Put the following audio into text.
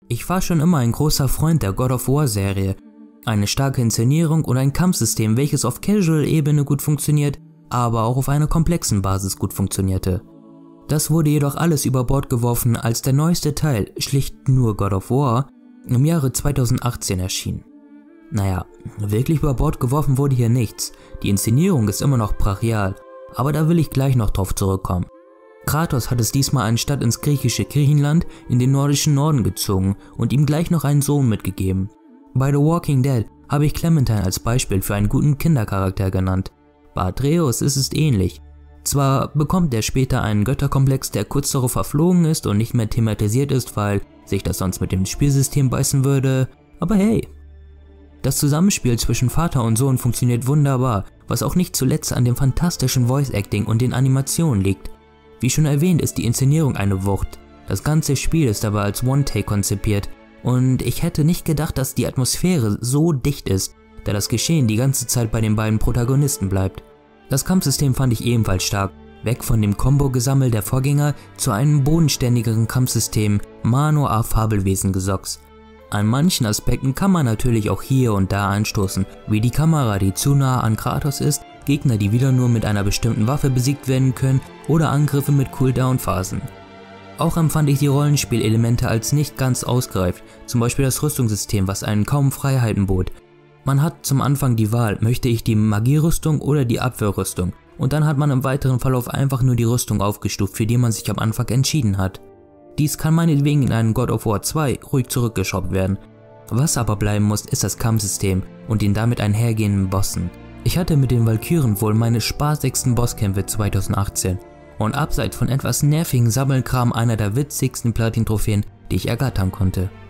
Ich war schon immer ein großer Freund der God of War Serie. Eine starke Inszenierung und ein Kampfsystem, welches auf Casual-Ebene gut funktioniert, aber auch auf einer komplexen Basis gut funktionierte. Das wurde jedoch alles über Bord geworfen, als der neueste Teil, schlicht nur God of War, im Jahre 2018 erschien. Naja, wirklich über Bord geworfen wurde hier nichts, die Inszenierung ist immer noch brachial, aber da will ich gleich noch drauf zurückkommen. Kratos hat es diesmal anstatt ins griechische Griechenland in den nordischen Norden gezogen und ihm gleich noch einen Sohn mitgegeben. Bei The Walking Dead habe ich Clementine als Beispiel für einen guten Kindercharakter genannt. Bei Atreus ist es ähnlich. Zwar bekommt er später einen Götterkomplex, der kurz darauf verflogen ist und nicht mehr thematisiert ist, weil sich das sonst mit dem Spielsystem beißen würde, aber hey. Das Zusammenspiel zwischen Vater und Sohn funktioniert wunderbar, was auch nicht zuletzt an dem fantastischen Voice-Acting und den Animationen liegt. Wie schon erwähnt ist die Inszenierung eine Wucht. Das ganze Spiel ist aber als One-Take konzipiert und ich hätte nicht gedacht, dass die Atmosphäre so dicht ist, da das Geschehen die ganze Zeit bei den beiden Protagonisten bleibt. Das Kampfsystem fand ich ebenfalls stark, weg von dem Combo-Gesammel der Vorgänger zu einem bodenständigeren Kampfsystem Mano a Fabelwesen-Gesocks. An manchen Aspekten kann man natürlich auch hier und da anstoßen, wie die Kamera, die zu nah an Kratos ist, Gegner, die wieder nur mit einer bestimmten Waffe besiegt werden können oder Angriffe mit Cooldown-Phasen. Auch empfand ich die Rollenspielelemente als nicht ganz ausgereift, zum Beispiel das Rüstungssystem, was einen kaum Freiheiten bot. Man hat zum Anfang die Wahl, möchte ich die Magierüstung oder die Abwehrrüstung, und dann hat man im weiteren Verlauf einfach nur die Rüstung aufgestuft, für die man sich am Anfang entschieden hat. Dies kann meinetwegen in einem God of War 2 ruhig zurückgeschraubt werden. Was aber bleiben muss, ist das Kampfsystem und den damit einhergehenden Bossen. Ich hatte mit den Valkyren wohl meine spaßigsten Bosskämpfe 2018 und abseits von etwas nervigen Sammelkram einer der witzigsten Platin-Trophäen, die ich ergattern konnte.